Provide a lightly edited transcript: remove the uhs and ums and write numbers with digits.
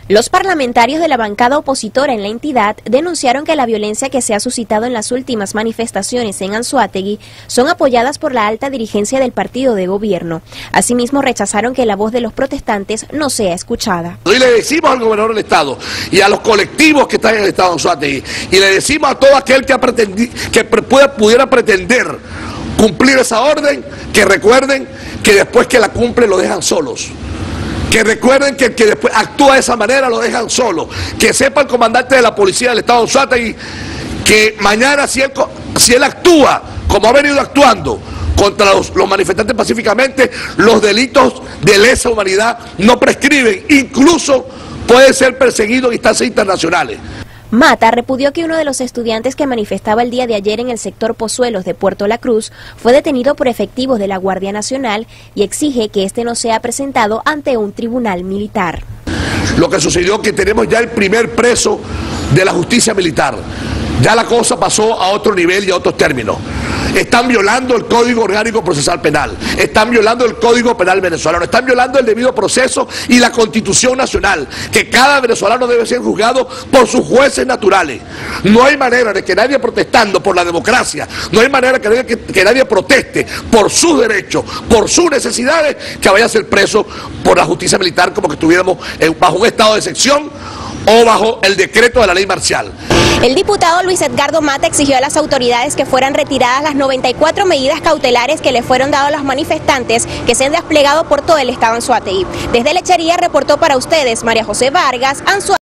Los parlamentarios de la bancada opositora en la entidad denunciaron que la violencia que se ha suscitado en las últimas manifestaciones en Anzoátegui son apoyadas por la alta dirigencia del partido de gobierno. Asimismo, rechazaron que la voz de los protestantes no sea escuchada. Y le decimos al gobernador del estado y a los colectivos que están en el estado de Anzoátegui, y le decimos a todo aquel que pudiera pretender cumplir esa orden, que recuerden que después que la cumplen lo dejan solos. Que recuerden que después actúa de esa manera lo dejan solo. Que sepa el comandante de la policía del estado de Anzoátegui que mañana si él actúa como ha venido actuando contra los manifestantes pacíficamente, los delitos de lesa humanidad no prescriben, incluso puede ser perseguido en instancias internacionales. Mata repudió que uno de los estudiantes que manifestaba el día de ayer en el sector Pozuelos de Puerto La Cruz fue detenido por efectivos de la Guardia Nacional y exige que este no sea presentado ante un tribunal militar. Lo que sucedió es que tenemos ya el primer preso de la justicia militar. Ya la cosa pasó a otro nivel y a otros términos. Están violando el Código Orgánico Procesal Penal, están violando el Código Penal venezolano, están violando el debido proceso y la Constitución Nacional, que cada venezolano debe ser juzgado por sus jueces naturales. No hay manera de que nadie protestando por la democracia, no hay manera que nadie proteste por sus derechos, por sus necesidades, que vaya a ser preso por la justicia militar como que estuviéramos bajo un estado de excepción o bajo el decreto de la ley marcial. El diputado Luis Edgardo Mata exigió a las autoridades que fueran retiradas las 94 medidas cautelares que le fueron dadas a los manifestantes que se han desplegado por todo el estado Anzoátegui. Desde Lechería reportó para ustedes María José Vargas, Anzoátegui.